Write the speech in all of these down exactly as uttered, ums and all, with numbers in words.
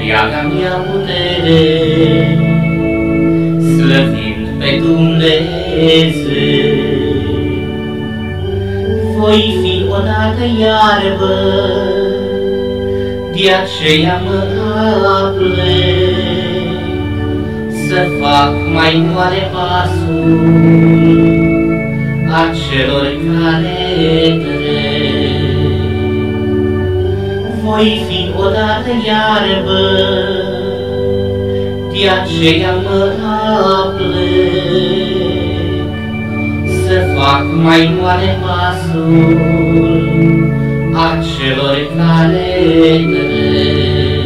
întreaga mea putere, slăvind pe Dumnezeu. Voi fi odată iarbă, de aceea mă aplec, să fac mai mare pasul acelor care trec. Voi fi odată iarbă, de aceea mă aplec, să fac mai mare pasul acelor care trec.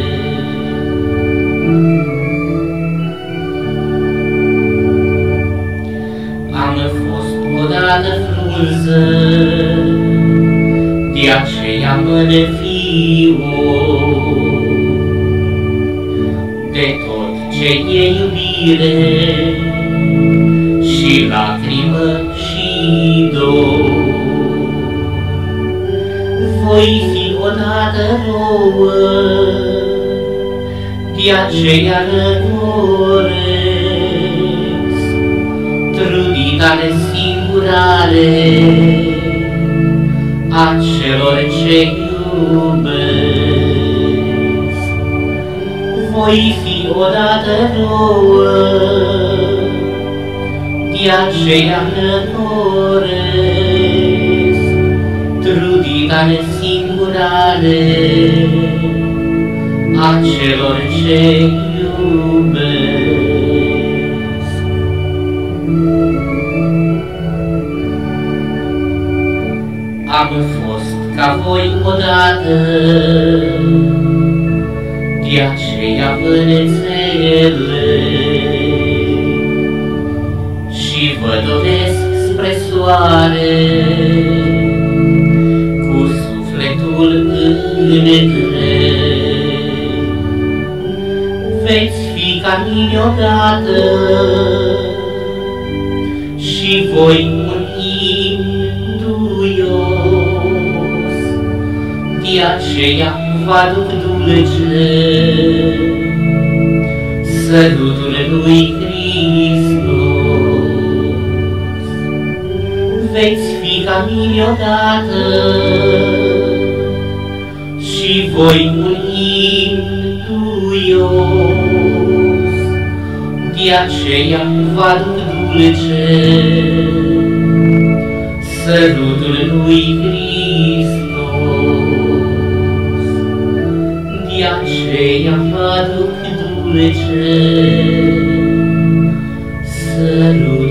Am fost odată frunză, de aceea mă nefiu de tot ce e iubire și lacrimă și dor. Voi fi odată rouă, de aceea răcoresc, trudita nesingurare acelor ce iubesc. Voi fi odată rouă, de aceea răcoresc, trudita nesingurare acelor ce iubesc. Am fost ca voi odată, de aceea vă înțeleg și vă doresc spre soare cu sufletul întreg. Veți fi ca mine odată și voi un imn duios, de aceea vă aduc dulce sărutul lui Hristos. Veți fi ca mine odată și voi un imn duios, de aceea vă aduc dulce sărutul lui Hristos. De aceea vă aduc dulce sărutul